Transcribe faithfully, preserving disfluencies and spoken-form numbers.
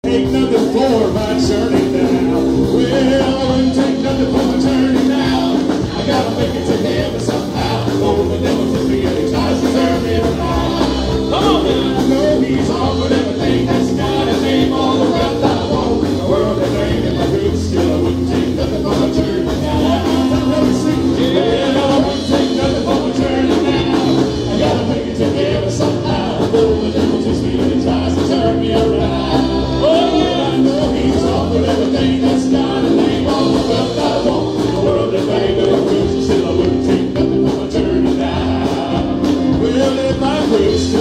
Ain't nothing for my journey now. Well, I wouldn't take nothing for my journey now. I gotta make it to heaven somehow. Oh, the devil took me and he tries to turn me around. Come on now. I know he's offered everything that's got a name all the breath I want. The world that ain't in my roots, still I wouldn't take nothing for my journey now. Yeah, I wouldn't take nothing for my journey now. I gotta make it to heaven somehow. Oh, the devil takes me and he tries to turn me around. Oh, I know he's offered everything that's got a name all the breath I want. The world that ain't in my roots, still I wouldn't take nothing for my journey now. Well, if my roots